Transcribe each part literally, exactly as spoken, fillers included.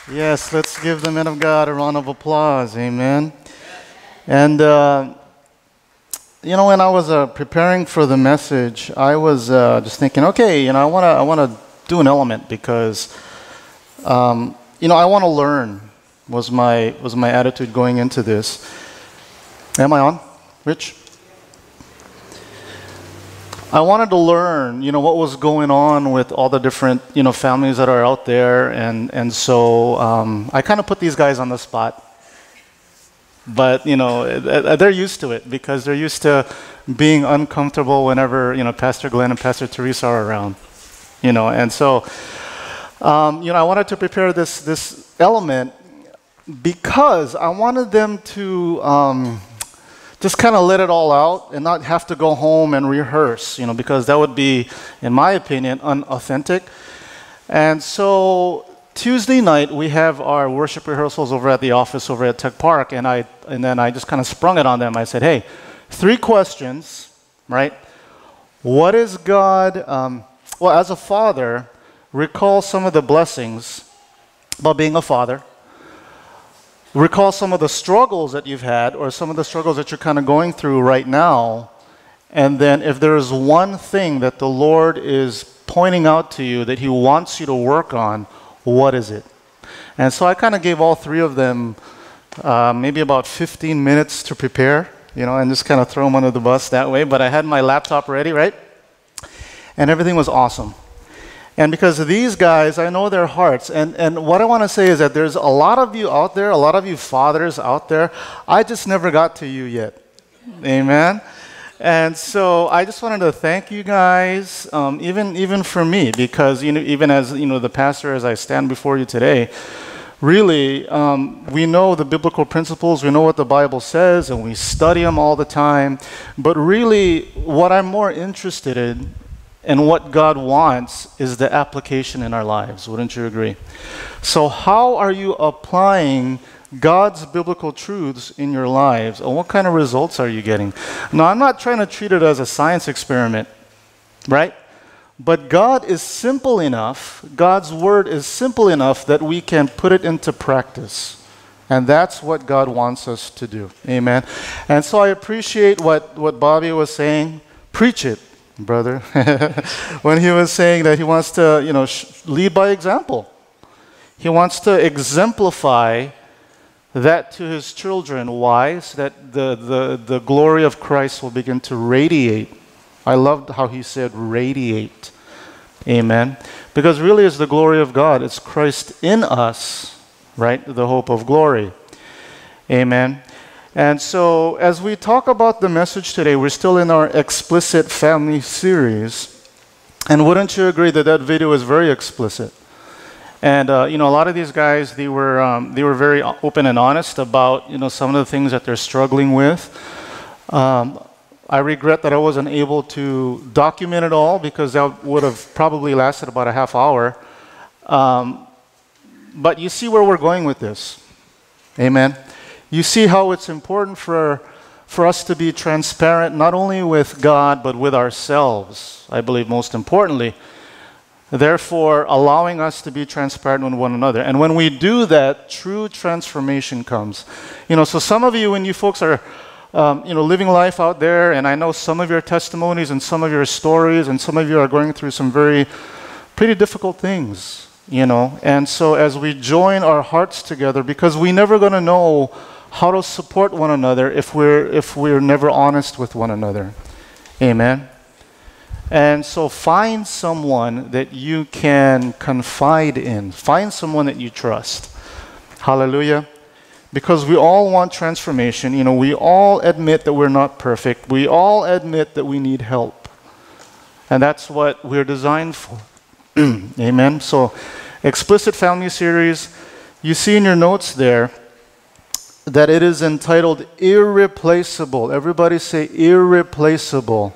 Yes, let's give the men of God a round of applause. Amen. And, uh, you know, when I was uh, preparing for the message, I was uh, just thinking, okay, you know, I want to I want to do an element because, um, you know, I want to learn was my, was my attitude going into this. Am I on, Rich? I wanted to learn, you know, what was going on with all the different, you know, families that are out there, and and so um, I kind of put these guys on the spot. But you know, they're used to it because they're used to being uncomfortable whenever you know Pastor Glenn and Pastor Teresa are around, you know, and so um, you know, I wanted to prepare this this element because I wanted them to. Um, Just kind of let it all out and not have to go home and rehearse, you know, because that would be, in my opinion, unauthentic. And so Tuesday night we have our worship rehearsals over at the office over at Tech Park, and I and then I just kind of sprung it on them. I said, "Hey, three questions, right? What is God? Um, well, as a father, recall some of the blessings about being a father." Recall some of the struggles that you've had or some of the struggles that you're kind of going through right now. And then if there is one thing that the Lord is pointing out to you that He wants you to work on, what is it? And so I kind of gave all three of them uh, maybe about fifteen minutes to prepare, you know, and just kind of throw them under the bus that way. But I had my laptop ready, right? And everything was awesome. And because of these guys, I know their hearts. And, and what I want to say is that there's a lot of you out there, a lot of you fathers out there. I just never got to you yet. Amen. And so I just wanted to thank you guys, um, even even for me, because you know, even as you know, the pastor, as I stand before you today, really, um, we know the biblical principles, we know what the Bible says, and we study them all the time. But really, what I'm more interested in and what God wants is the application in our lives. Wouldn't you agree? So how are you applying God's biblical truths in your lives? And what kind of results are you getting? Now, I'm not trying to treat it as a science experiment, right? But God is simple enough, God's word is simple enough that we can put it into practice. And that's what God wants us to do. Amen. And so I appreciate what, what Bobby was saying. Preach it, brother, when he was saying that he wants to, you know, sh- lead by example. He wants to exemplify that to his children. Why? So that the, the, the glory of Christ will begin to radiate. I loved how he said radiate. Amen. Because really it's the glory of God. It's Christ in us, right? The hope of glory. Amen. And so, as we talk about the message today, we're still in our explicit family series. And wouldn't you agree that that video is very explicit? And uh, you know, a lot of these guys, they were um, they were very open and honest about you know some of the things that they're struggling with. Um, I regret that I wasn't able to document it all because that would have probably lasted about a half hour. Um, but you see where we're going with this. Amen. You see how it's important for, for us to be transparent not only with God but with ourselves, I believe most importantly. Therefore, allowing us to be transparent with one another. And when we do that, true transformation comes. You know, so some of you, when you folks are um, you know, living life out there, and I know some of your testimonies and some of your stories, and some of you are going through some very pretty difficult things, you know. And so as we join our hearts together, because we're never going to know how to support one another if we're if we're never honest with one another. Amen. And so find someone that you can confide in. Find someone that you trust. Hallelujah. Because we all want transformation. You know, we all admit that we're not perfect. We all admit that we need help. And that's what we're designed for. Amen. So, explicit family series. You see in your notes there that it is entitled Irreplaceable. Everybody say irreplaceable.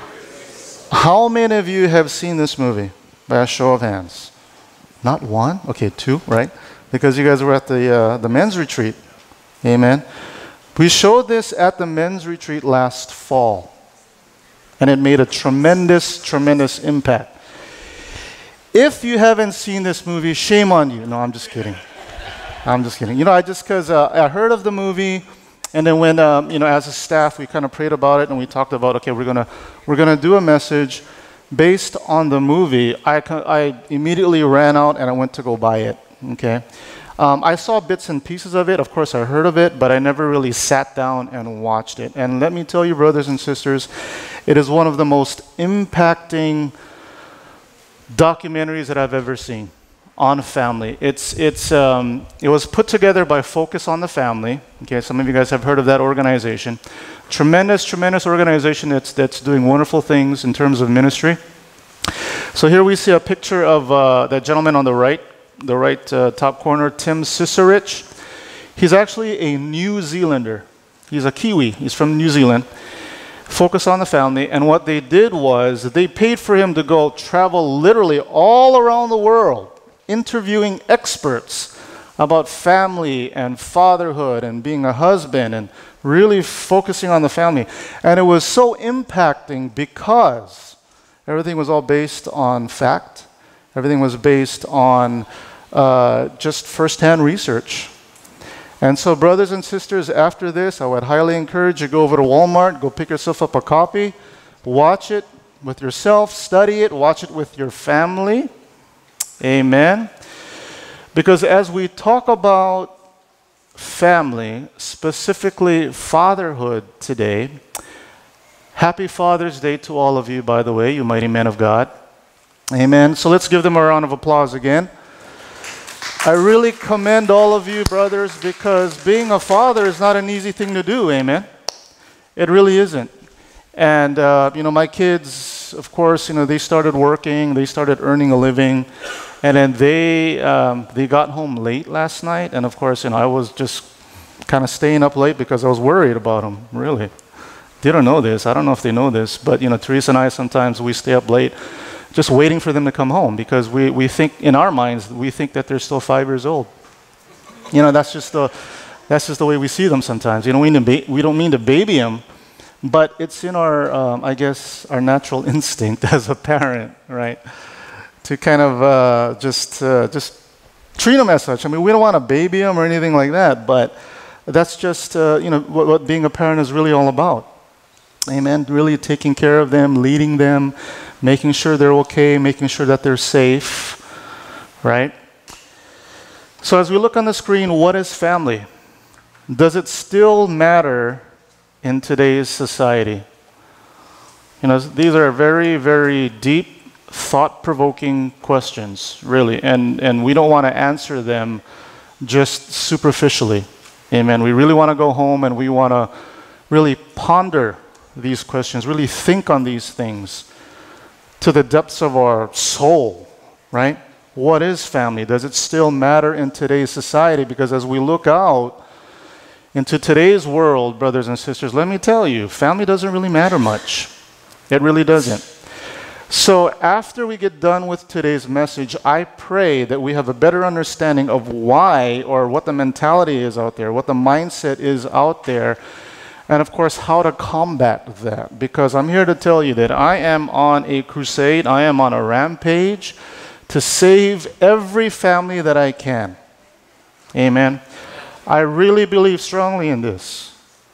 How many of you have seen this movie? By a show of hands. Not one? Okay, two, right? Because you guys were at the, uh, the men's retreat. Amen. We showed this at the men's retreat last fall. And it made a tremendous, tremendous impact. If you haven't seen this movie, shame on you. No, I'm just kidding. I'm just kidding. You know, I just because uh, I heard of the movie, and then when um, you know, as a staff, we kind of prayed about it, and we talked about, okay, we're gonna we're gonna do a message based on the movie. I co- I immediately ran out and I went to go buy it. Okay, um, I saw bits and pieces of it. Of course, I heard of it, but I never really sat down and watched it. And let me tell you, brothers and sisters, it is one of the most impacting documentaries that I've ever seen on family. It's it's um, it was put together by Focus on the Family. Okay, some of you guys have heard of that organization. Tremendous, tremendous organization that's that's doing wonderful things in terms of ministry. So here we see a picture of uh, that gentleman on the right, the right uh, top corner, Tim Ciserich. He's actually a New Zealander. He's a Kiwi. He's from New Zealand. Focus on the Family, and what they did was they paid for him to go travel literally all around the world, interviewing experts about family and fatherhood and being a husband and really focusing on the family. And it was so impacting because everything was all based on fact. Everything was based on uh, just firsthand research. And so, brothers and sisters, after this, I would highly encourage you to go over to Walmart, go pick yourself up a copy, watch it with yourself, study it, watch it with your family. Amen. Because as we talk about family, specifically fatherhood today, happy Father's Day to all of you, by the way, you mighty men of God. Amen. So let's give them a round of applause again. I really commend all of you, brothers, because being a father is not an easy thing to do. Amen. It really isn't. And, uh, you know, my kids, of course, you know, they started working, they started earning a living, and then they, um, they got home late last night. And, of course, you know, I was just kind of staying up late because I was worried about them, really. They don't know this. I don't know if they know this, but, you know, Teresa and I, sometimes we stay up late just waiting for them to come home because we, we think, in our minds, we think that they're still five years old. You know, that's just the, that's just the way we see them sometimes. You know, we, ba- we don't mean to baby them, but it's in our, um, I guess, our natural instinct as a parent, right, to kind of uh, just, uh, just treat them as such. I mean, we don't want to baby them or anything like that, but that's just, uh, you know, what, what being a parent is really all about. Amen. Really taking care of them, leading them, making sure they're okay, making sure that they're safe, right? So as we look on the screen, what is family? Does it still matter in today's society? You know, these are very, very deep, thought-provoking questions, really, and, and we don't want to answer them just superficially. Amen. We really want to go home and we want to really ponder these questions, really think on these things to the depths of our soul, right? What is family? Does it still matter in today's society? Because as we look out into today's world, brothers and sisters, let me tell you, family doesn't really matter much. It really doesn't. So after we get done with today's message, I pray that we have a better understanding of why or what the mentality is out there, what the mindset is out there, and of course, how to combat that. Because I'm here to tell you that I am on a crusade, I am on a rampage to save every family that I can. Amen. I really believe strongly in this.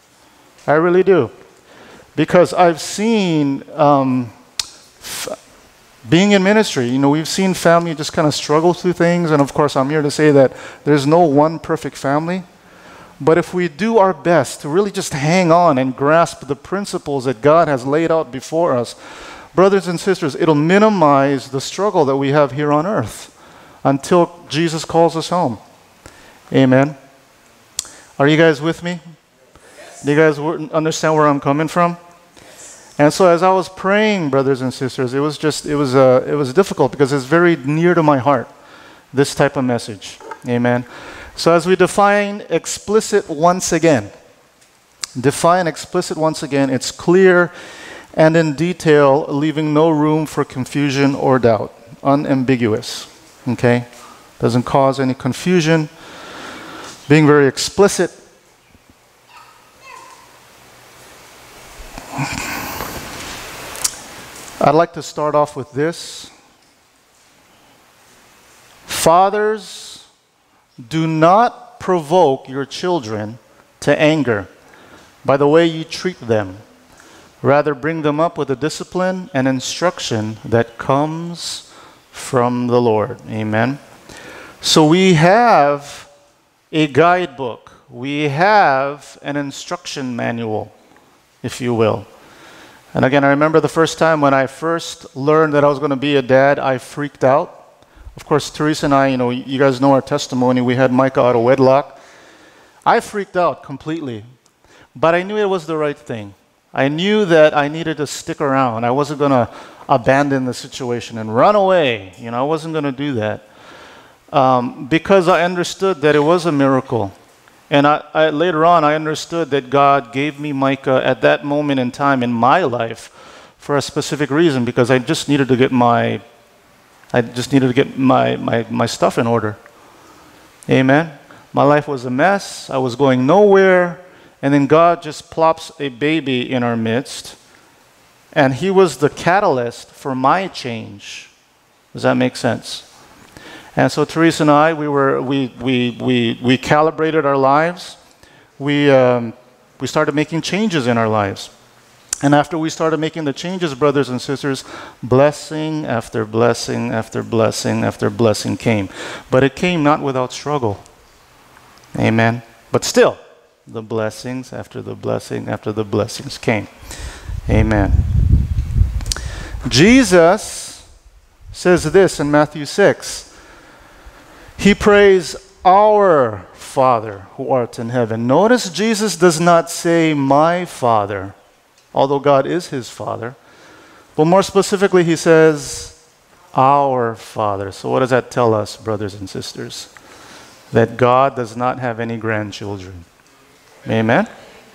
I really do. Because I've seen, um, f- being in ministry, you know, we've seen family just kind of struggle through things. And of course, I'm here to say that there's no one perfect family. But if we do our best to really just hang on and grasp the principles that God has laid out before us, brothers and sisters, it'll minimize the struggle that we have here on earth until Jesus calls us home. Amen. Are you guys with me? Do you guys understand where I'm coming from? And so as I was praying, brothers and sisters, it was just, it was, uh, it was difficult because it's very near to my heart, this type of message. Amen. So as we define explicit once again, define explicit once again, it's clear and in detail, leaving no room for confusion or doubt. Unambiguous, okay? Doesn't cause any confusion. Being very explicit. I'd like to start off with this. Fathers, do not provoke your children to anger by the way you treat them. Rather, bring them up with a discipline and instruction that comes from the Lord. Amen. So we have a guidebook. We have an instruction manual, if you will. And again, I remember the first time when I first learned that I was going to be a dad, I freaked out. Of course, Teresa and I, you know, you guys know our testimony. We had Micah out of wedlock. I freaked out completely. But I knew it was the right thing. I knew that I needed to stick around. I wasn't going to abandon the situation and run away. You know, I wasn't going to do that. Um, because I understood that it was a miracle. And I, I, later on, I understood that God gave me Micah at that moment in time in my life for a specific reason, because I just needed to get my, I just needed to get my, my, my stuff in order. Amen. My life was a mess. I was going nowhere. And then God just plops a baby in our midst. And he was the catalyst for my change. Does that make sense? And so Teresa and I, we were we we we we calibrated our lives. We um, we started making changes in our lives. And after we started making the changes, brothers and sisters, blessing after blessing after blessing after blessing came. But it came not without struggle. Amen. But still, the blessings after the blessing after the blessings came. Amen. Jesus says this in Matthew six. He prays, "Our Father who art in heaven." Notice Jesus does not say, "My Father," although God is his Father. But more specifically, he says, "Our Father." So what does that tell us, brothers and sisters? That God does not have any grandchildren. Amen?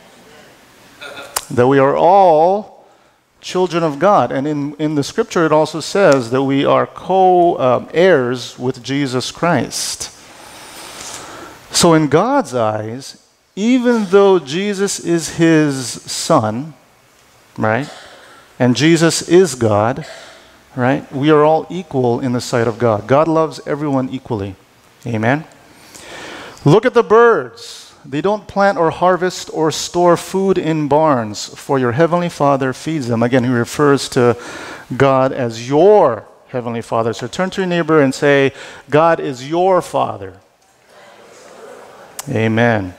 That we are all children of God. And in, in the scripture, it also says that we are co-heirs um, with Jesus Christ. So in God's eyes, even though Jesus is his son, right? And Jesus is God, right? We are all equal in the sight of God. God loves everyone equally. Amen? Look at the birds. They don't plant or harvest or store food in barns, for your heavenly Father feeds them. Again, he refers to God as your heavenly Father. So turn to your neighbor and say, God is your Father. Amen.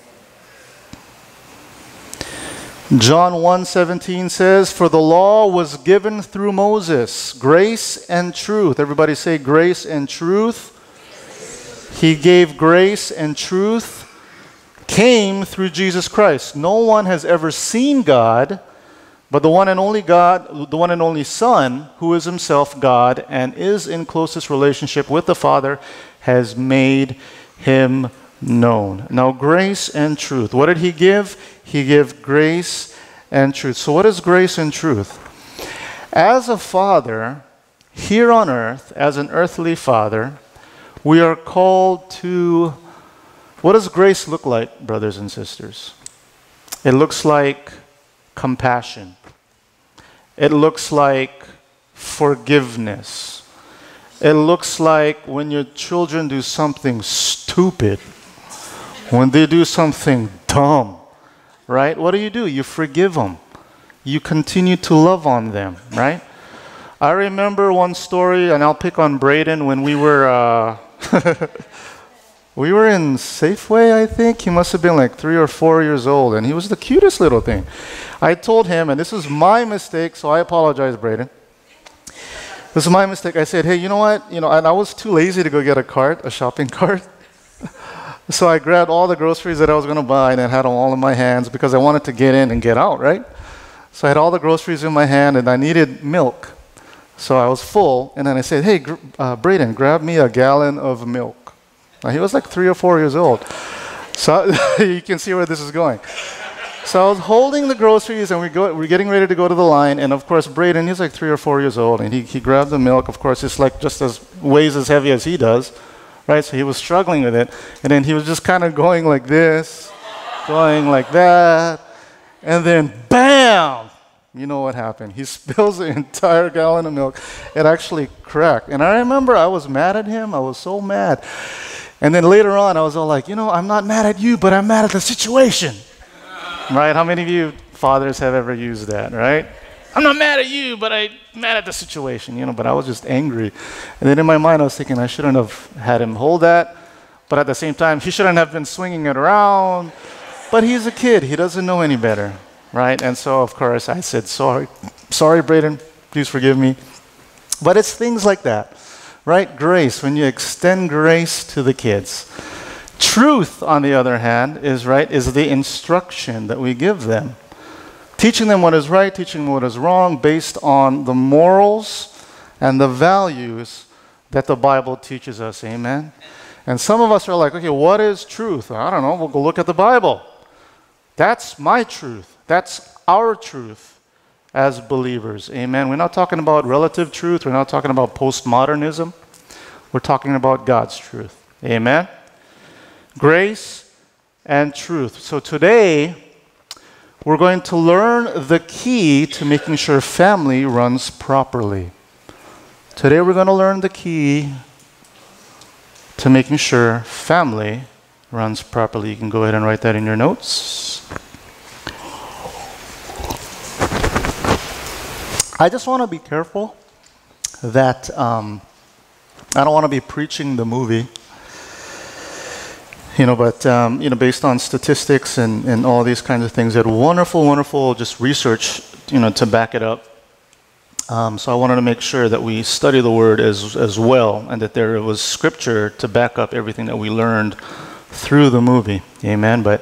John one seventeen says, "For the law was given through Moses, grace and truth." Everybody say grace and truth. He gave grace and truth. Came through Jesus Christ. No one has ever seen God, but the one and only God, the one and only Son, who is himself God and is in closest relationship with the Father, has made him known. Now, grace and truth. What did he give? He gave grace and truth. So what is grace and truth? As a father, here on earth, as an earthly father, we are called to... What does grace look like, brothers and sisters? It looks like compassion. It looks like forgiveness. It looks like when your children do something stupid, when they do something dumb, right? What do you do? You forgive them. You continue to love on them, right? I remember one story, and I'll pick on Braden, when we were... Uh, We were in Safeway, I think. He must have been like three or four years old, and he was the cutest little thing. I told him, and this was my mistake, so I apologize, Braden. This is my mistake. I said, hey, you know what? You know, and I was too lazy to go get a cart, a shopping cart. So I grabbed all the groceries that I was going to buy and I had them all in my hands because I wanted to get in and get out, right? So I had all the groceries in my hand, and I needed milk. So I was full, and then I said, hey, uh, Braden, grab me a gallon of milk. Now, he was like three or four years old. So you can see where this is going. So I was holding the groceries, and we go, we're getting ready to go to the line. And of course, Braden, he's like three or four years old, and he, he grabbed the milk. Of course, it's like just as weighs as heavy as he does, right? So he was struggling with it. And then he was just kind of going like this, going like that. And then, bam! You know what happened. He spills the entire gallon of milk. It actually cracked. And I remember I was mad at him. I was so mad. And then later on, I was all like, you know, I'm not mad at you, but I'm mad at the situation. Right? How many of you fathers have ever used that, right? I'm not mad at you, but I'm mad at the situation, you know, but I was just angry. And then in my mind, I was thinking I shouldn't have had him hold that. But at the same time, he shouldn't have been swinging it around. But he's a kid. He doesn't know any better, right? And so, of course, I said, sorry. Sorry, Braden. Please forgive me. But it's things like that, right? Grace, when you extend grace to the kids. Truth, on the other hand, is, right, is the instruction that we give them. Teaching them what is right, teaching them what is wrong, based on the morals and the values that the Bible teaches us. Amen? And some of us are like, okay, what is truth? I don't know. We'll go look at the Bible. That's my truth. That's our truth as believers. Amen? We're not talking about relative truth. We're not talking about postmodernism. We're talking about God's truth. Amen? Grace and truth. So today, we're going to learn the key to making sure family runs properly. Today, we're going to learn the key to making sure family runs properly. You can go ahead and write that in your notes. I just want to be careful that um, I don't want to be preaching the movie, you know, but, um, you know, based on statistics and, and all these kinds of things, that wonderful, wonderful just research, you know, to back it up. Um, so I wanted to make sure that we study the Word as, as well, and that there was scripture to back up everything that we learned through the movie. Amen. But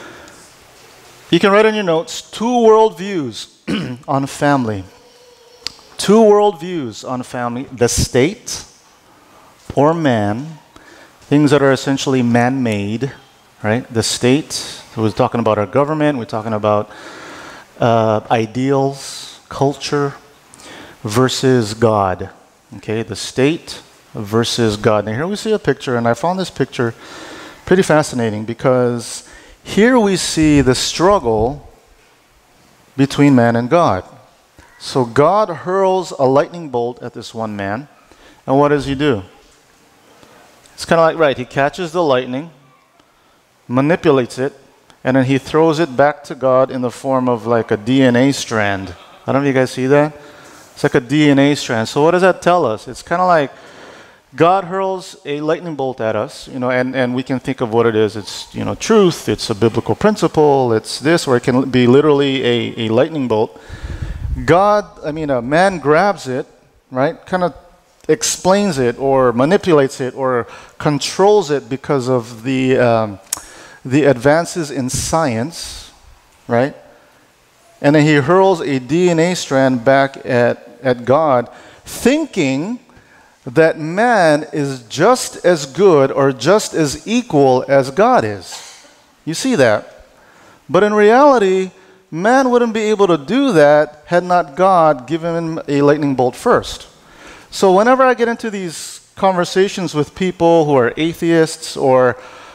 you can write in your notes, two worldviews on family. Two worldviews on family. The state or man, things that are essentially man-made, right? The state, so we're talking about our government, we're talking about uh, ideals, culture, versus God. Okay, the state versus God. Now here we see a picture, and I found this picture pretty fascinating because here we see the struggle between man and God. So God hurls a lightning bolt at this one man, and what does he do? It's kind of like, right, he catches the lightning, manipulates it, and then he throws it back to God in the form of like a D N A strand. I don't know if you guys see that. It's like a D N A strand. So what does that tell us? It's kind of like God hurls a lightning bolt at us, you know, and, and we can think of what it is. It's, you know, truth. It's a biblical principle. It's this, or it can be literally a, a lightning bolt. God, I mean, a man grabs it, right, kind of explains it or manipulates it or controls it because of the, um, the advances in science, right? And then he hurls a D N A strand back at, at God, thinking that man is just as good or just as equal as God is. You see that? But in reality, man wouldn't be able to do that had not God given him a lightning bolt first. So whenever I get into these conversations with people who are atheists or,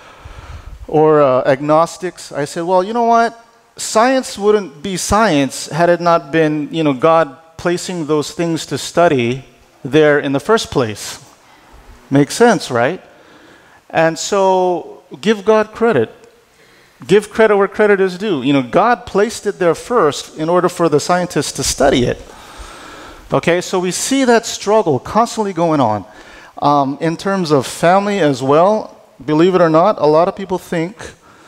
or uh, agnostics, I say, well, you know what? Science wouldn't be science had it not been, you know, God placing those things to study there in the first place. Makes sense, right? And so give God credit. Give credit where credit is due. You know, God placed it there first in order for the scientists to study it. Okay, so we see that struggle constantly going on. Um, in terms of family as well, believe it or not, a lot of people think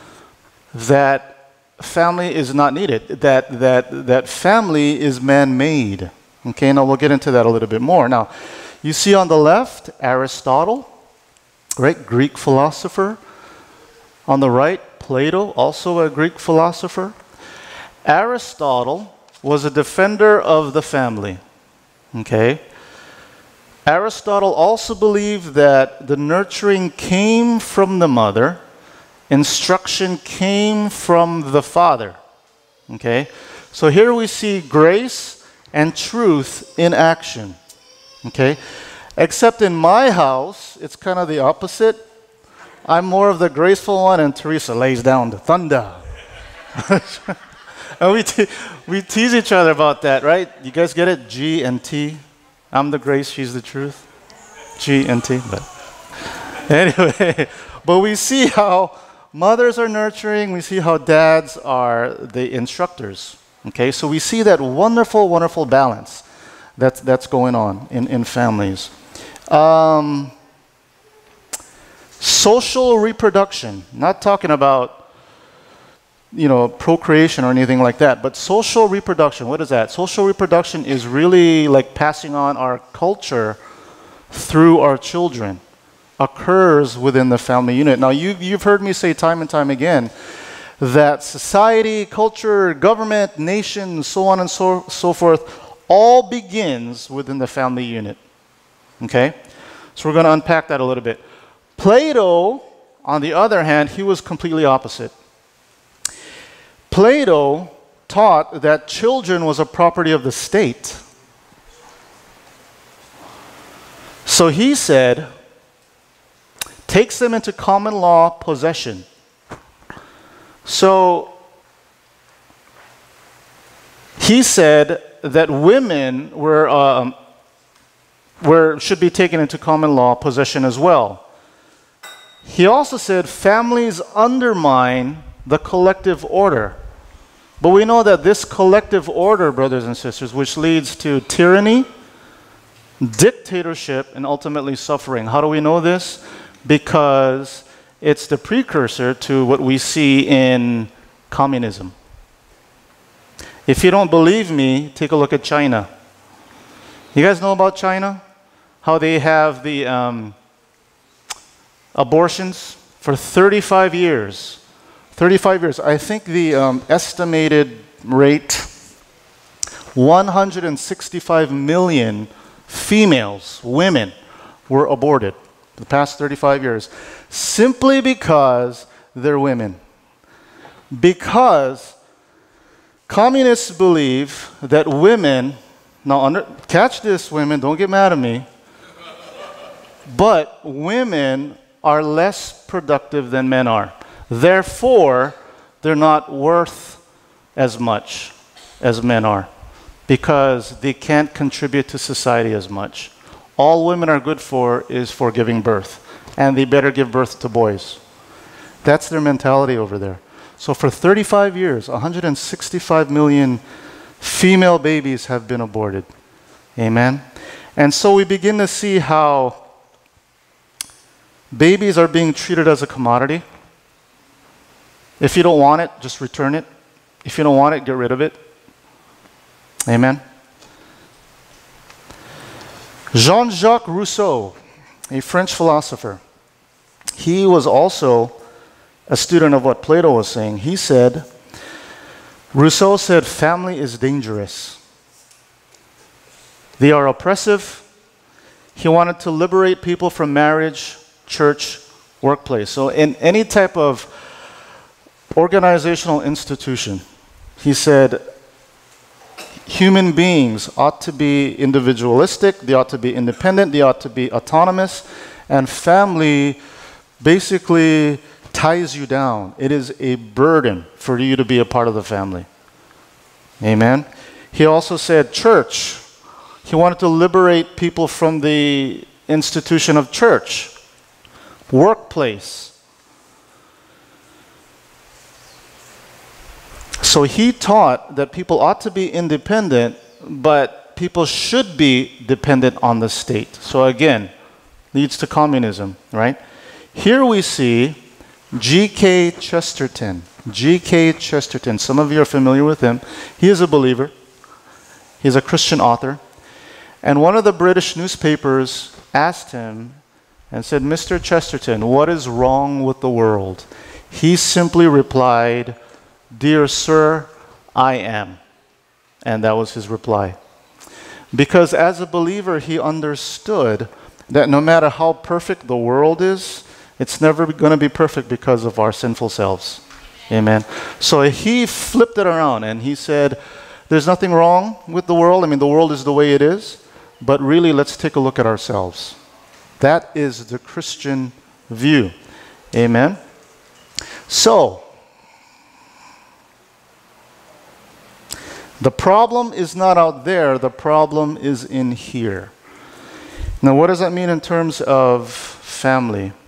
that family is not needed, that, that, that family is man-made. Okay, now we'll get into that a little bit more. Now, you see on the left, Aristotle, right, Greek philosopher. On the right, Plato, also a Greek philosopher. Aristotle was a defender of the family. Okay? Aristotle also believed that the nurturing came from the mother, instruction came from the father. Okay? So here we see grace and truth in action. Okay? Except in my house, it's kind of the opposite. I'm more of the graceful one, and Teresa lays down the thunder. And we, te we tease each other about that, right? You guys get it? G and T. I'm the grace, she's the truth. G and T. But Anyway, but we see how mothers are nurturing, we see how dads are the instructors. Okay, so we see that wonderful, wonderful balance that's, that's going on in, in families. Um, social reproduction, not talking about, you know, procreation or anything like that, but social reproduction, what is that? Social reproduction is really like passing on our culture through our children, occurs within the family unit. Now, you, you've heard me say time and time again that society, culture, government, nation, so on and so, so forth, all begins within the family unit. Okay? So we're going to unpack that a little bit. Plato, on the other hand, he was completely opposite. Plato taught that children was a property of the state. So he said, takes them into common law possession. So he said that women were, um, were, should be taken into common law possession as well. He also said families undermine the collective order. But we know that this collective order, brothers and sisters, which leads to tyranny, dictatorship, and ultimately suffering. How do we know this? Because it's the precursor to what we see in communism. If you don't believe me, take a look at China. You guys know about China? How they have the um, abortions for thirty-five years. thirty-five years. I think the um, estimated rate, one hundred sixty-five million females, women, were aborted the past thirty-five years, simply because they're women. Because communists believe that women, now under, catch this women, don't get mad at me, but women are less productive than men are. Therefore, they're not worth as much as men are because they can't contribute to society as much. All women are good for is for giving birth, and they better give birth to boys. That's their mentality over there. So for thirty-five years, one hundred sixty-five million female babies have been aborted. Amen? And so we begin to see how babies are being treated as a commodity. If you don't want it, just return it. If you don't want it, get rid of it. Amen? Jean-Jacques Rousseau, a French philosopher, he was also a student of what Plato was saying. He said, Rousseau said, family is dangerous. They are oppressive. He wanted to liberate people from marriage, church, workplace. So in any type of organizational institution, he said, human beings ought to be individualistic, they ought to be independent, they ought to be autonomous, and family basically ties you down. It is a burden for you to be a part of the family. Amen? He also said church. He wanted to liberate people from the institution of church, workplace. So he taught that people ought to be independent, but people should be dependent on the state. So again, leads to communism, right? Here we see G K Chesterton. G K Chesterton. Some of you are familiar with him. He is a believer. He's a Christian author. And one of the British newspapers asked him and said, Mister Chesterton, what is wrong with the world? He simply replied, Dear sir, I am. And that was his reply. Because as a believer, he understood that no matter how perfect the world is, it's never going to be perfect because of our sinful selves. Amen. So he flipped it around and he said, there's nothing wrong with the world. I mean, the world is the way it is. But really, let's take a look at ourselves. That is the Christian view. Amen. So, the problem is not out there, the problem is in here. Now, what does that mean in terms of family?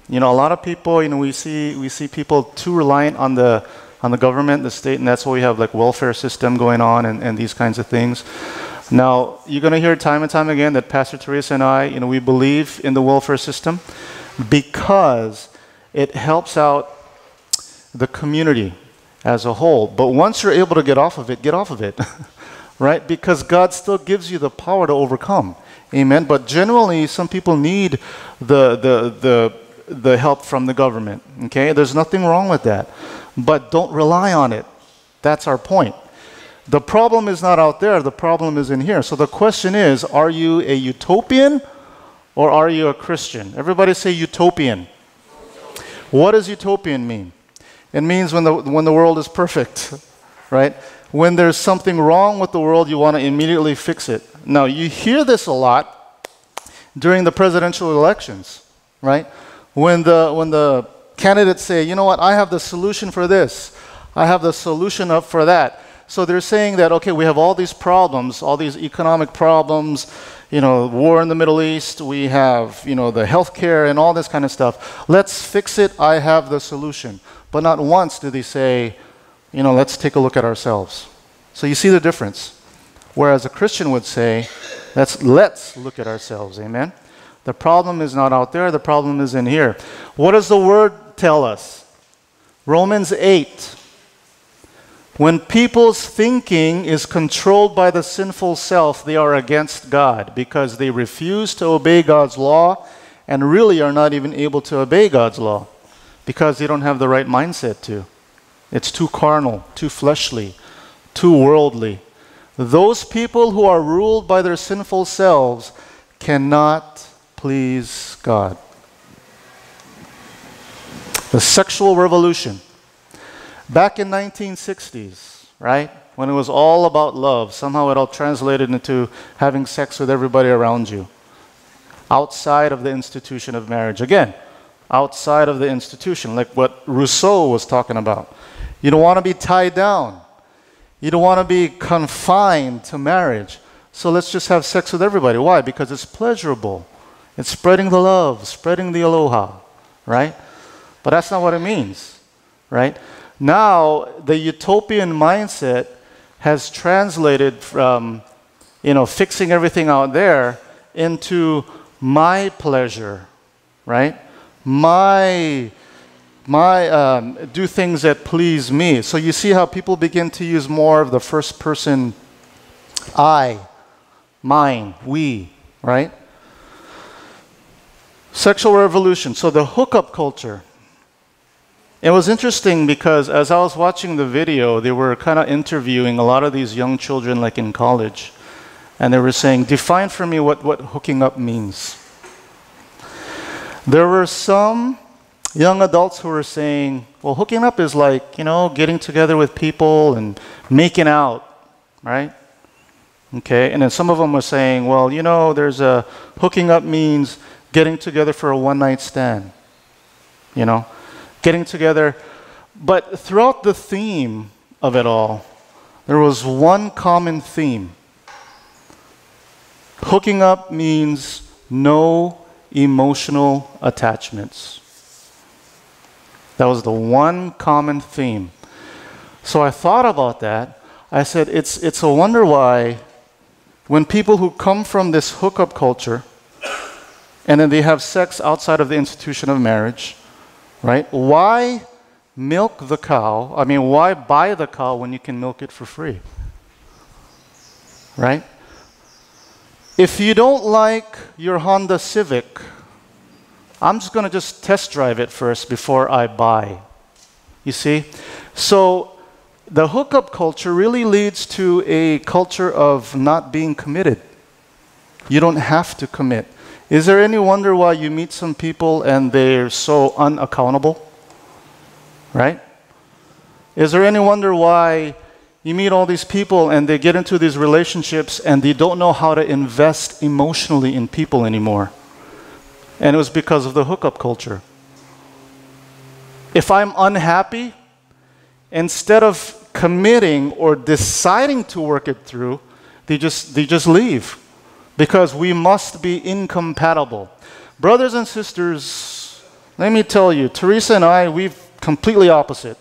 You know, a lot of people, you know, we see we see people too reliant on the on the government, the state, and that's why we have like welfare system going on and, and these kinds of things. Now, you're going to hear time and time again that Pastor Teresa and I, you know, we believe in the welfare system because it helps out the community as a whole. But once you're able to get off of it, get off of it, right? Because God still gives you the power to overcome. Amen. But generally, some people need the the the the help from the government. Okay, there's nothing wrong with that, but don't rely on it. That's our point. The problem is not out there. The problem is in here. So the question is: are you a utopian, or are you a Christian? Everybody say utopian. What does utopian mean? It means when the when the world is perfect, right? When there's something wrong with the world, you want to immediately fix it. Now, you hear this a lot during the presidential elections, right? When the when the candidates say, you know what, I have the solution for this. I have the solution up for that. So they're saying that, okay, we have all these problems, all these economic problems, you know, war in the Middle East, we have, you know, the healthcare and all this kind of stuff. Let's fix it. I have the solution. But not once do they say, you know, let's take a look at ourselves. So you see the difference. Whereas a Christian would say, let's, let's look at ourselves. Amen? The problem is not out there. The problem is in here. What does the Word tell us? Romans eight. When people's thinking is controlled by the sinful self, they are against God because they refuse to obey God's law and really are not even able to obey God's law because they don't have the right mindset to. It's too carnal, too fleshly, too worldly. Those people who are ruled by their sinful selves cannot please God. The sexual revolution. Back in nineteen sixties, right? When it was all about love, somehow it all translated into having sex with everybody around you. Outside of the institution of marriage. Again, outside of the institution, like what Rousseau was talking about. You don't want to be tied down. You don't want to be confined to marriage. So let's just have sex with everybody. Why? Because it's pleasurable. It's spreading the love, spreading the aloha, right? But that's not what it means, right? Now, the utopian mindset has translated from, you know, fixing everything out there into my pleasure, right? My, my, um, do things that please me. So you see how people begin to use more of the first person I, mine, we, right? Sexual revolution. So the hookup culture. It was interesting because as I was watching the video, they were kind of interviewing a lot of these young children like in college. And they were saying, define for me what, what hooking up means. There were some young adults who were saying, well, hooking up is like, you know, getting together with people and making out, right? Okay, and then some of them were saying, well, you know, there's a, hooking up means getting together for a one-night stand, you know? Getting together. But throughout the theme of it all, there was one common theme. Hooking up means no emotional attachments. That was the one common theme. So I thought about that. I said, it's, it's a wonder why when people who come from this hookup culture and then they have sex outside of the institution of marriage, right? Why milk the cow? I mean, why buy the cow when you can milk it for free? Right? If you don't like your Honda Civic, I'm just going to just test drive it first before I buy. You see? So the hookup culture really leads to a culture of not being committed. You don't have to commit. Is there any wonder why you meet some people and they're so unaccountable? Right? Is there any wonder why you meet all these people and they get into these relationships and they don't know how to invest emotionally in people anymore? And it was because of the hookup culture. If I'm unhappy, instead of committing or deciding to work it through, they just, they just leave. Because we must be incompatible. Brothers and sisters, Let me tell you, Teresa and I, we've completely opposite.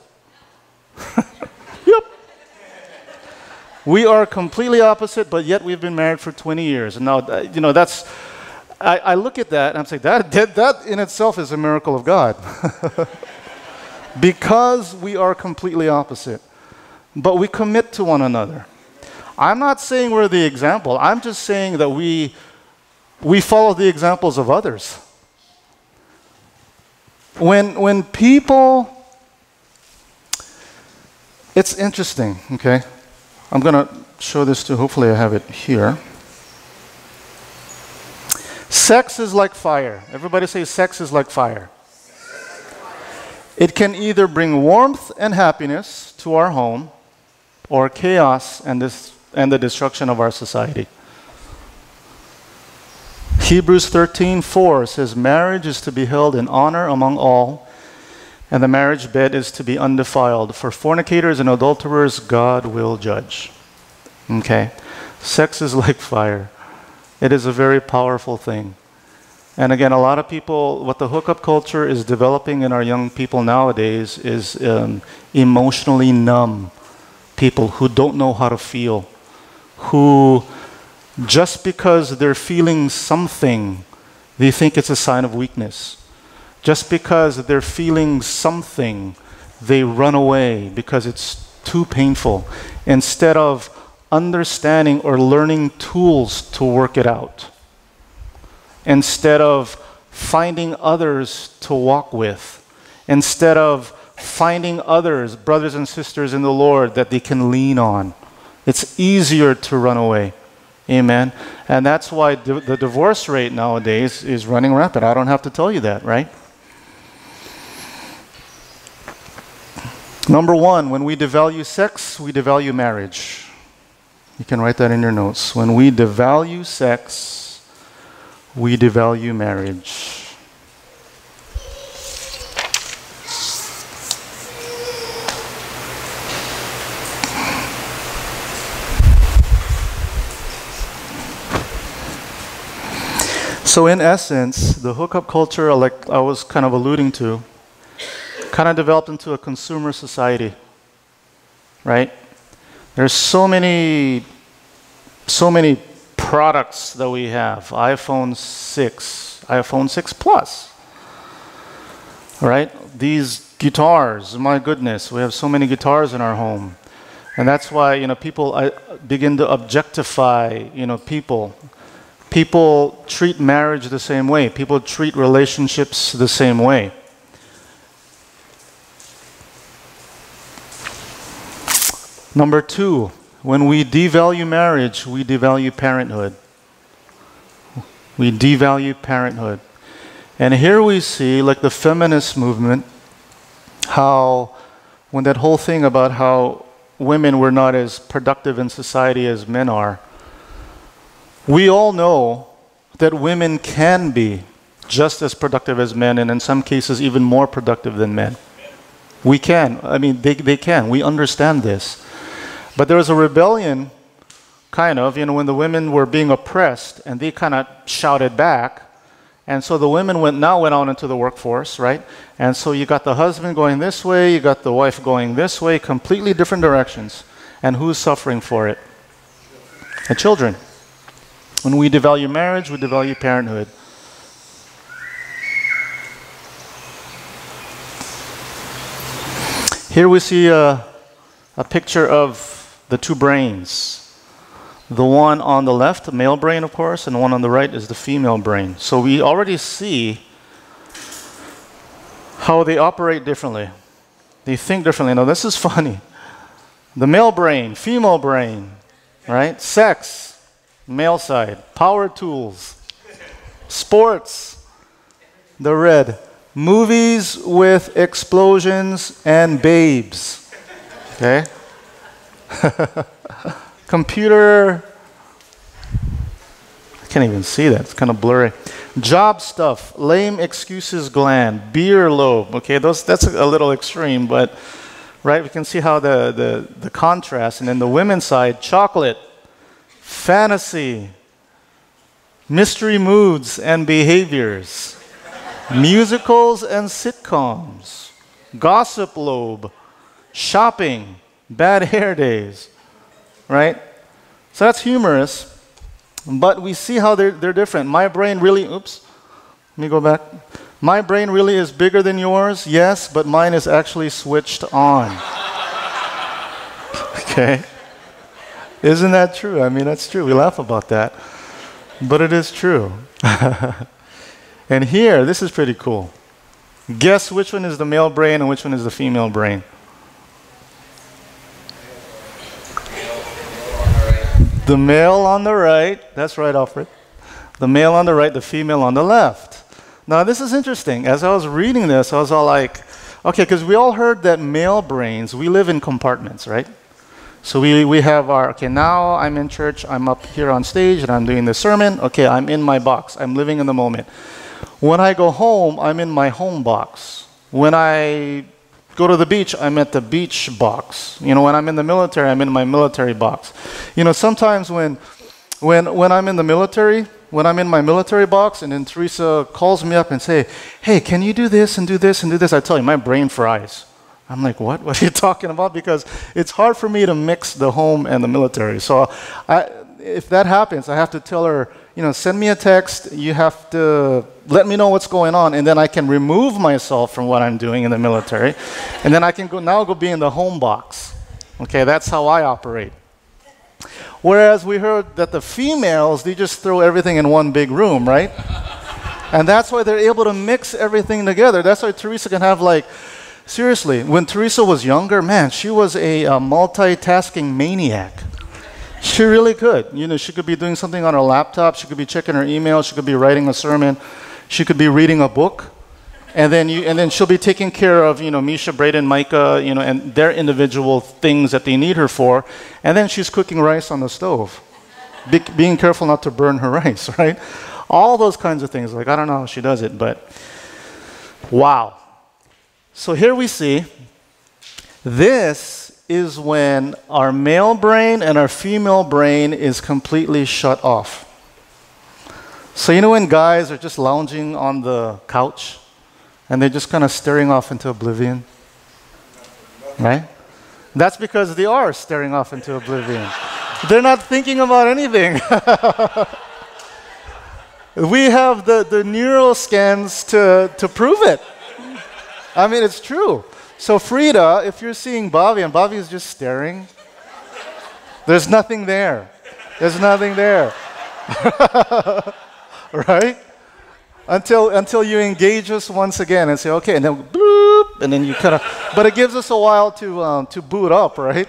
Yep. We are completely opposite, but yet we've been married for twenty years. And now, uh, you know, that's, I, I look at that and I'm saying, that, that, that in itself is a miracle of God. Because we are completely opposite. But we commit to one another. I'm not saying we're the example. I'm just saying that we, we follow the examples of others. When, when people, it's interesting, okay? I'm going to show this to, hopefully I have it here. Sex is like fire. Everybody say sex is like fire. It can either bring warmth and happiness to our home or chaos and, this, and the destruction of our society. Hebrews thirteen four says, marriage is to be held in honor among all, and the marriage bed is to be undefiled. For fornicators and adulterers, God will judge. Okay? Sex is like fire. It is a very powerful thing. And again, a lot of people, what the hookup culture is developing in our young people nowadays is um, emotionally numb people who don't know how to feel, who just because they're feeling something, they think it's a sign of weakness. Just because they're feeling something, they run away because it's too painful, instead of understanding or learning tools to work it out. Instead of finding others to walk with. Instead of finding others, brothers and sisters in the Lord, that they can lean on. It's easier to run away. Amen. And that's why the, the divorce rate nowadays is running rampant. I don't have to tell you that, right? Number one, when we devalue sex, we devalue marriage. You can write that in your notes. When we devalue sex, we devalue marriage. So in essence, the hookup culture, like I was kind of alluding to, kind of developed into a consumer society, right? There's so many, so many products that we have. iPhone six, iPhone six Plus, right? These guitars, my goodness, we have so many guitars in our home. And that's why, you know, people I, begin to objectify, you know, people. People treat marriage the same way. People treat relationships the same way. Number two, when we devalue marriage, we devalue parenthood. We devalue parenthood. And here we see, like the feminist movement, how when that whole thing about how women were not as productive in society as men are, we all know that women can be just as productive as men, and in some cases even more productive than men. We can. I mean, they, they can. We understand this. But there was a rebellion, kind of, you know, when the women were being oppressed, and they kind of shouted back. And so the women went now went out into the workforce, right? And so you got the husband going this way, you got the wife going this way, completely different directions. And who's suffering for it? The children. When we devalue marriage, we devalue parenthood. Here we see a, a picture of the two brains. The one on the left, the male brain, of course, and the one on the right is the female brain. So we already see how they operate differently. They think differently. Now, this is funny. The male brain, female brain, right? Sex. Male side, power tools, sports, the red, movies with explosions and babes, okay? Computer, I can't even see that, it's kind of blurry. Job stuff, lame excuses gland, beer lobe, okay, those, that's a little extreme, but right, we can see how the, the, the contrast, and then the women's side, chocolate, fantasy, mystery moods and behaviors. Musicals and sitcoms, gossip lobe, shopping, bad hair days, right? So that's humorous, but we see how they're, they're different. My brain really, oops, let me go back. My brain really is bigger than yours, yes, but mine is actually switched on. Okay? Isn't that true? I mean, that's true. We laugh about that, but it is true. And here, this is pretty cool. Guess which one is the male brain and which one is the female brain? The male on the right, that's right, Alfred. The male on the right, the female on the left. Now, this is interesting. As I was reading this, I was all like, okay, because we all heard that male brains, we live in compartments, right? So we, we have our, okay, now I'm in church, I'm up here on stage and I'm doing the sermon. Okay, I'm in my box, I'm living in the moment. When I go home, I'm in my home box. When I go to the beach, I'm at the beach box. You know, when I'm in the military, I'm in my military box. You know, sometimes when, when, when I'm in the military, when I'm in my military box and then Teresa calls me up and say, hey, can you do this and do this and do this? I tell you, my brain fries. I'm like, what? What are you talking about? Because it's hard for me to mix the home and the military. So I, if that happens, I have to tell her, you know, send me a text. You have to let me know what's going on, and then I can remove myself from what I'm doing in the military. And then I can go now go be in the home box. Okay, that's how I operate. Whereas we heard that the females, they just throw everything in one big room, right? And that's why they're able to mix everything together. That's why Teresa can have like, seriously, when Teresa was younger, man, she was a, a multitasking maniac. She really could. You know, she could be doing something on her laptop. She could be checking her email. She could be writing a sermon. She could be reading a book. And then you, and then she'll be taking care of, you know, Misha, Braden, Micah, you know, and their individual things that they need her for. And then she's cooking rice on the stove, be, being careful not to burn her rice, right? All those kinds of things. Like, I don't know how she does it, but wow. So here we see, this is when our male brain and our female brain is completely shut off. So you know when guys are just lounging on the couch and they're just kind of staring off into oblivion? Right? That's because they are staring off into oblivion. They're not thinking about anything. We have the, the neural scans to, to prove it. I mean, it's true. So Frida, if you're seeing Bobby and Bobby is just staring, there's nothing there. There's nothing there. Right? Until until you engage us once again and say, okay, and then bloop, and then you kind of, but it gives us a while to um, to boot up, right?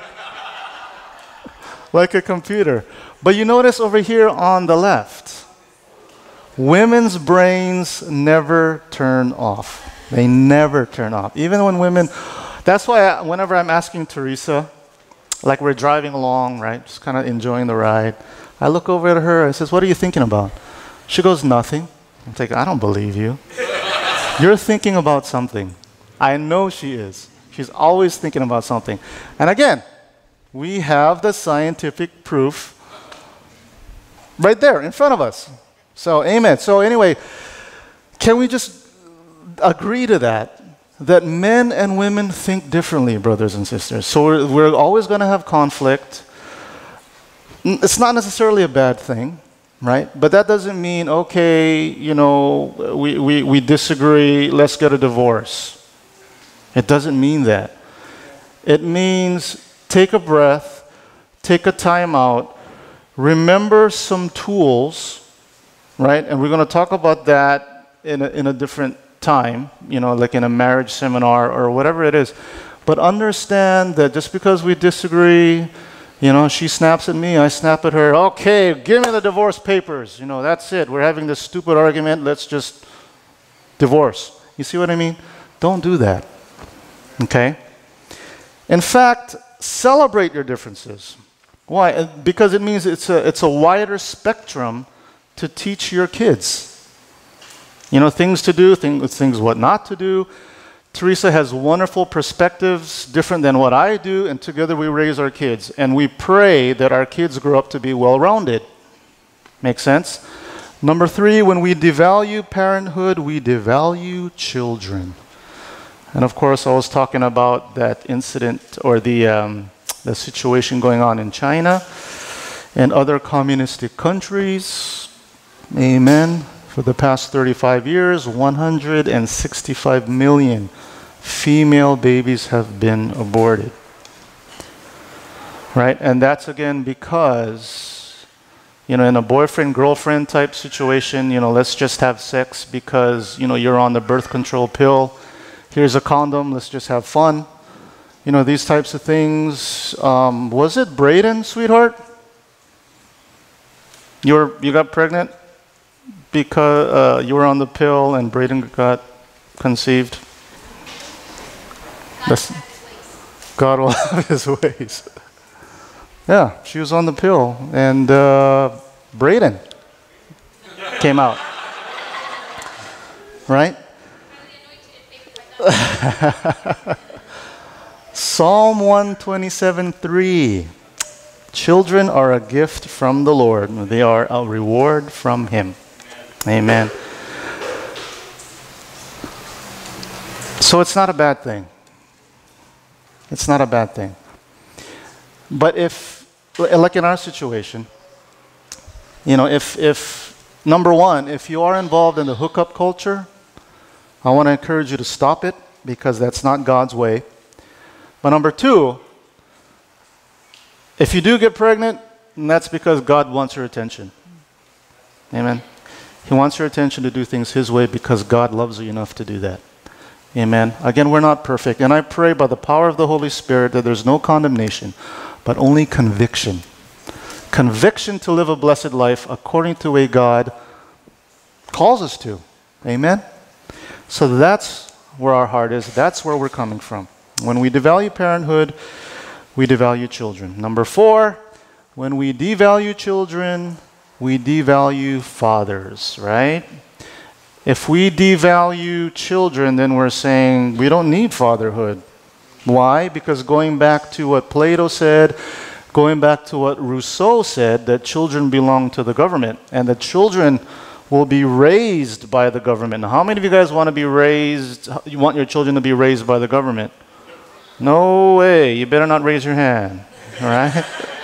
Like a computer. But you notice over here on the left, women's brains never turn off. They never turn off. Even when women, that's why I, whenever I'm asking Teresa, like we're driving along, right, just kind of enjoying the ride, I look over at her, I says, what are you thinking about? She goes, nothing. I'm thinking, I don't believe you. You're thinking about something. I know she is. She's always thinking about something. And again, we have the scientific proof right there in front of us. So, amen. So anyway, can we just agree to that, that men and women think differently, brothers and sisters. So we're, we're always going to have conflict. It's not necessarily a bad thing, right? But that doesn't mean, okay, you know, we, we, we disagree, let's get a divorce. It doesn't mean that. It means take a breath, take a time out, remember some tools, right? And we're going to talk about that in a, in a different time, you know, like in a marriage seminar or whatever it is. But understand that just because we disagree, you know, she snaps at me, I snap at her, okay, give me the divorce papers. You know, that's it. We're having this stupid argument. Let's just divorce. You see what I mean? Don't do that. Okay? In fact, celebrate your differences. Why? Because it means it's a, it's a wider spectrum to teach your kids. You know, things to do, things, things what not to do. Teresa has wonderful perspectives, different than what I do, and together we raise our kids. And we pray that our kids grow up to be well-rounded. Make sense? Number three, when we devalue parenthood, we devalue children. And of course, I was talking about that incident or the, um, the situation going on in China and other communistic countries. Amen. For the past thirty-five years, one hundred sixty-five million female babies have been aborted. Right? And that's again because, you know, in a boyfriend-girlfriend type situation, you know, let's just have sex because, you know, you're on the birth control pill. Here's a condom, let's just have fun. You know, these types of things. Um, was it Braden, sweetheart? You were, you got pregnant because uh, you were on the pill and Braden got conceived? That's, God will have his ways. Yeah, she was on the pill and uh, Braden came out. Right? Psalm one twenty-seven three. Children are a gift from the Lord. They are a reward from Him. Amen. So it's not a bad thing. It's not a bad thing. But if, like in our situation, you know, if, if number one, if you are involved in the hookup culture, I want to encourage you to stop it because that's not God's way. But number two, if you do get pregnant, that's because God wants your attention. Amen. He wants your attention to do things His way because God loves you enough to do that. Amen. Again, we're not perfect. And I pray by the power of the Holy Spirit that there's no condemnation, but only conviction. Conviction to live a blessed life according to the way God calls us to. Amen. So that's where our heart is. That's where we're coming from. When we devalue parenthood, we devalue children. Number four, when we devalue children, we devalue fathers, right? If we devalue children, then we're saying we don't need fatherhood. Why? Because going back to what Plato said, going back to what Rousseau said, that children belong to the government and that children will be raised by the government. Now, how many of you guys want to be raised, you want your children to be raised by the government? No way. You better not raise your hand. All right?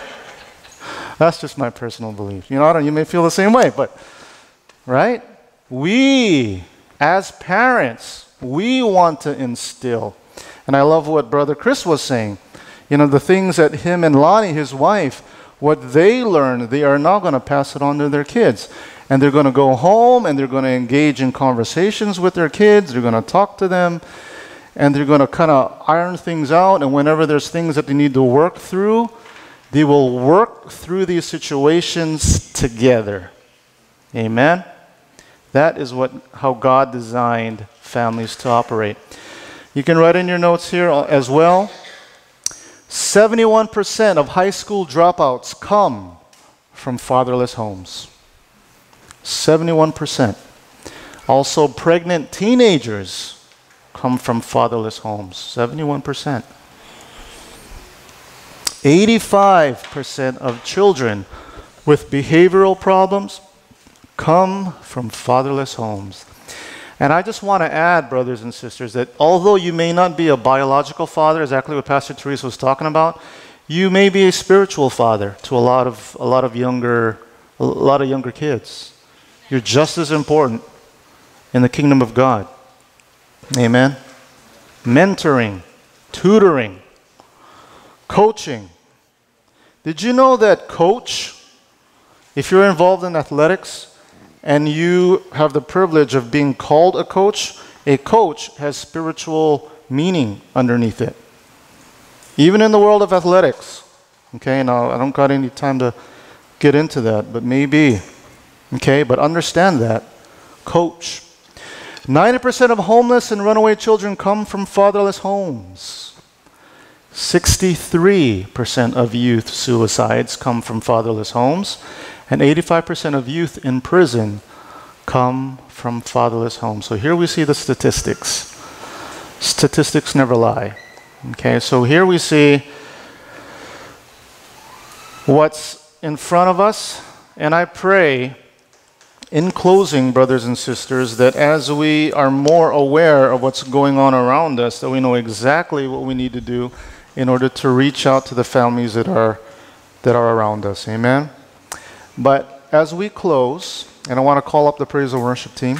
That's just my personal belief. You know, I don't, you may feel the same way, but, right? We, as parents, we want to instill. And I love what Brother Chris was saying. You know, the things that him and Lonnie, his wife, what they learned, they are now going to pass it on to their kids. And they're going to go home and they're going to engage in conversations with their kids. They're going to talk to them. And they're going to kind of iron things out. And whenever there's things that they need to work through, they will work through these situations together. Amen? That is what how God designed families to operate. You can write in your notes here as well. seventy-one percent of high school dropouts come from fatherless homes. seventy-one percent. Also, pregnant teenagers come from fatherless homes. seventy-one percent. eighty-five percent of children with behavioral problems come from fatherless homes. And I just want to add, brothers and sisters, that although you may not be a biological father, exactly what Pastor Teresa was talking about, you may be a spiritual father to a lot of a lot of younger a lot of younger kids. You're just as important in the kingdom of God. Amen. Mentoring, tutoring, coaching. Did you know that coach, if you're involved in athletics and you have the privilege of being called a coach, a coach has spiritual meaning underneath it. Even in the world of athletics. Okay, now I don't got any time to get into that, but maybe. Okay, but understand that. Coach. ninety percent of homeless and runaway children come from fatherless homes. sixty-three percent of youth suicides come from fatherless homes. And eighty-five percent of youth in prison come from fatherless homes. So here we see the statistics. Statistics never lie. Okay, so here we see what's in front of us. And I pray in closing, brothers and sisters, that as we are more aware of what's going on around us, that we know exactly what we need to do in order to reach out to the families that are that are around us. Amen. But as we close, and I want to call up the praise and worship team.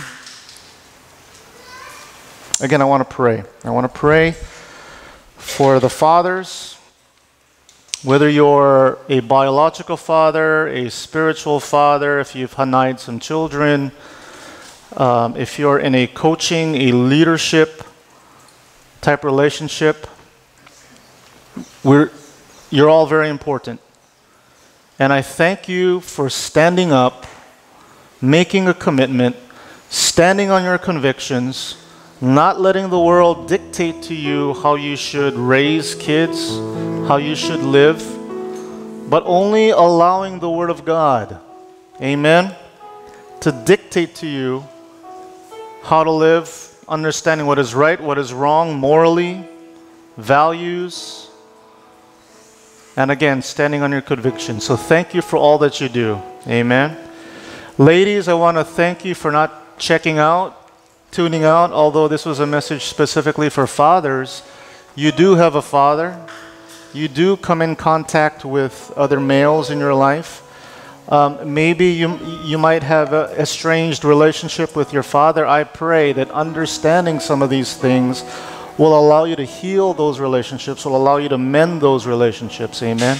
Again, I want to pray. I want to pray for the fathers, whether you're a biological father, a spiritual father, if you've denied some children, um, if you're in a coaching, a leadership type relationship, we're, you're all very important. And I thank you for standing up, making a commitment, standing on your convictions, not letting the world dictate to you how you should raise kids, how you should live, but only allowing the Word of God, amen, to dictate to you how to live, understanding what is right, what is wrong, morally, values, and again, standing on your convictions. So thank you for all that you do, amen. Ladies, I want to thank you for not checking out, tuning out, although this was a message specifically for fathers. You do have a father. You do come in contact with other males in your life. Um, maybe you, you might have an estranged relationship with your father. I pray that understanding some of these things will allow you to heal those relationships, will allow you to mend those relationships. Amen.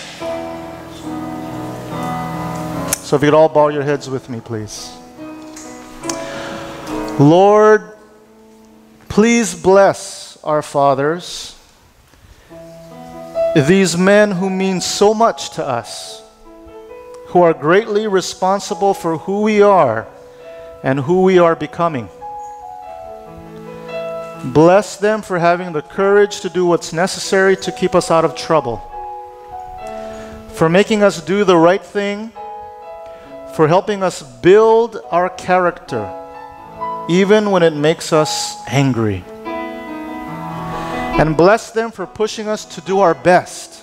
So if you could all bow your heads with me, please. Lord, please bless our fathers, these men who mean so much to us, who are greatly responsible for who we are and who we are becoming. Bless them for having the courage to do what's necessary to keep us out of trouble, for making us do the right thing, for helping us build our character, even when it makes us angry. And bless them for pushing us to do our best,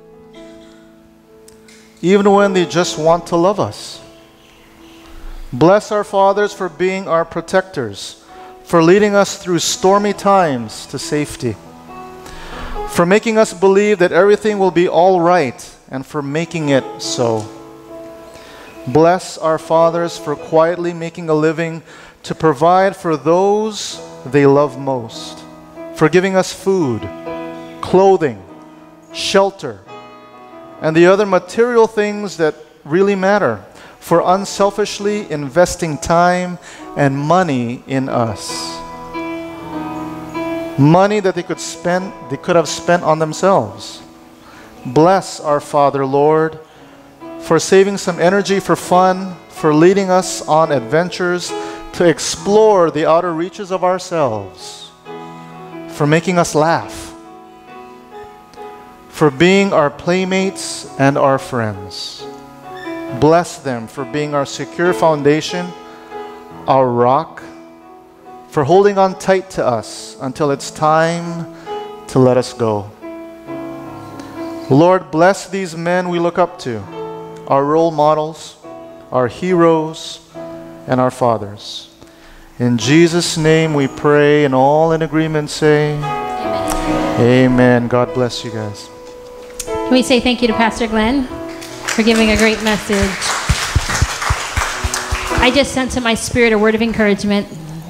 even when they just want to love us. Bless our fathers for being our protectors, for leading us through stormy times to safety, for making us believe that everything will be all right, and for making it so. Bless our fathers for quietly making a living to provide for those they love most, for giving us food, clothing, shelter, and the other material things that really matter, for unselfishly investing time and money in us. Money that they could spend, they could have spent on themselves. Bless our Father, Lord, for saving some energy for fun, for leading us on adventures to explore the outer reaches of ourselves, for making us laugh, for being our playmates and our friends. Bless them for being our secure foundation, our rock, for holding on tight to us until it's time to let us go. Lord, bless these men we look up to, our role models, our heroes, and our fathers. In Jesus' name we pray, and all in agreement say, Amen. Amen. God bless you guys. Can we say thank you to Pastor Glenn for giving a great message? I just sent to my spirit a word of encouragement.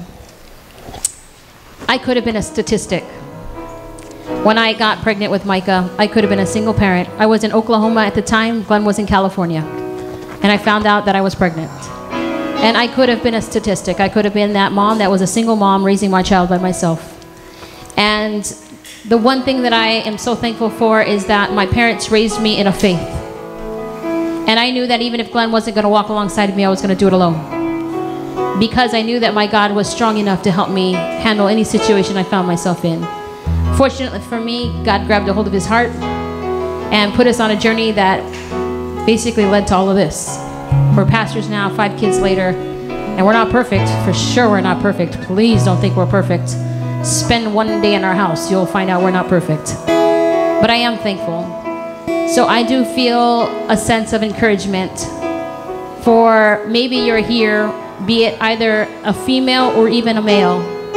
I could have been a statistic. When I got pregnant with Micah, I could have been a single parent. I was in Oklahoma at the time. Glenn was in California. And I found out that I was pregnant. And I could have been a statistic. I could have been that mom that was a single mom raising my child by myself. And the one thing that I am so thankful for is that my parents raised me in a faith. And I knew that even if Glenn wasn't going to walk alongside of me, I was going to do it alone. Because I knew that my God was strong enough to help me handle any situation I found myself in. Fortunately for me, God grabbed a hold of his heart and put us on a journey that basically led to all of this. We're pastors now, five kids later, and we're not perfect. For sure we're not perfect. Please don't think we're perfect. Spend one day in our house, you'll find out we're not perfect. But I am thankful. So I do feel a sense of encouragement for maybe you're here be it either a female or even a male,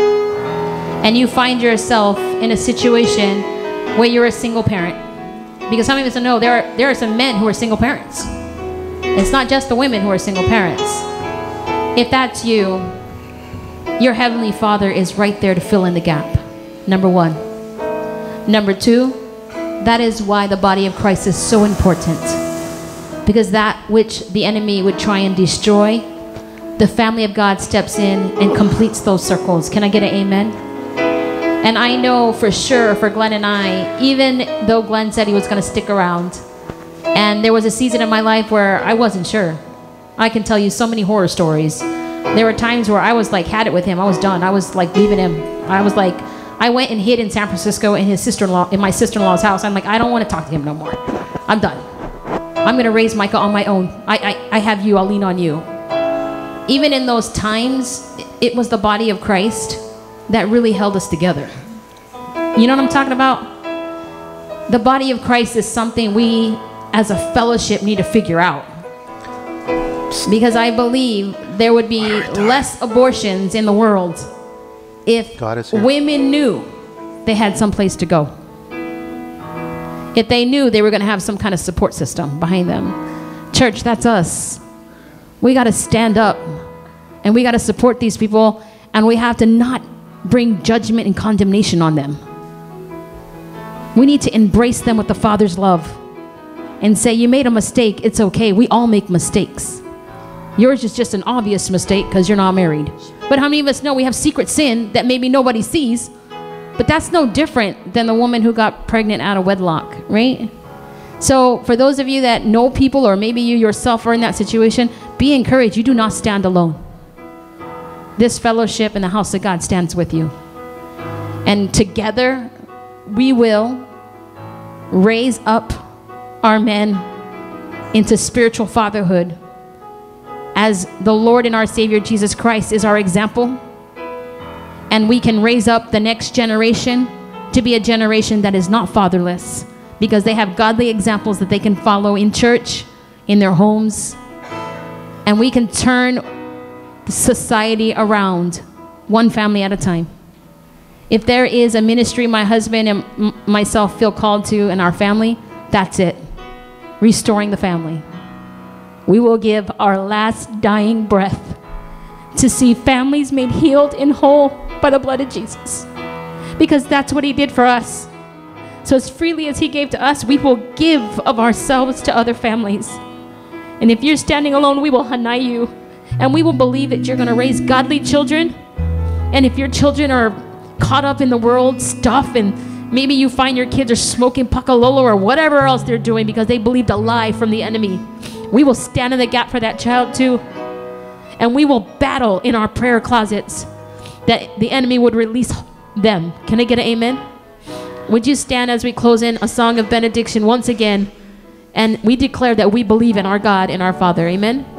and you find yourself in a situation where you're a single parent. Because how many of us know there are, there are some men who are single parents. It's not just the women who are single parents. If that's you, your Heavenly Father is right there to fill in the gap. Number one. Number two, that is why the body of Christ is so important. Because that which the enemy would try and destroy, the family of God steps in and completes those circles. Can I get an amen? And I know for sure for Glenn and I, even though Glenn said he was going to stick around, and there was a season in my life where I wasn't sure. I can tell you so many horror stories. There were times where I was like, had it with him. I was done. I was like leaving him. I was like, I went and hid in San Francisco in his sister-in-law, in my sister-in-law's house. I'm like, I don't want to talk to him no more. I'm done. I'm going to raise Micah on my own. I, I, I have you. I'll lean on you. Even in those times, it was the body of Christ that really held us together. You know what I'm talking about? The body of Christ is something we as a fellowship need to figure out. Because I believe there would be less abortions in the world if women knew they had some place to go. If they knew they were going to have some kind of support system behind them. Church, that's us. We got to stand up and we got to support these people, and we have to not bring judgment and condemnation on them. We need to embrace them with the Father's love and say, you made a mistake, it's okay. We all make mistakes. Yours is just an obvious mistake because you're not married. But how many of us know we have secret sin that maybe nobody sees? But that's no different than the woman who got pregnant out of wedlock, right? So for those of you that know people, or maybe you yourself are in that situation, be encouraged. You do not stand alone. This fellowship in the house of God stands with you. And together we will raise up our men into spiritual fatherhood as the Lord and our Savior Jesus Christ is our example. And we can raise up the next generation to be a generation that is not fatherless, because they have godly examples that they can follow in church, in their homes. And we can turn society around one family at a time. If there is a ministry my husband and m myself feel called to in our family, that's it. Restoring the family. We will give our last dying breath to see families made healed and whole by the blood of Jesus. Because that's what he did for us. So as freely as he gave to us, we will give of ourselves to other families. And if you're standing alone, we will hanai you. And we will believe that you're going to raise godly children. And if your children are caught up in the world stuff, and maybe you find your kids are smoking pakalolo or whatever else they're doing because they believed a lie from the enemy, we will stand in the gap for that child too. And we will battle in our prayer closets that the enemy would release them. Can I get an amen? Would you stand as we close in a song of benediction once again, and we declare that we believe in our God and our Father. Amen.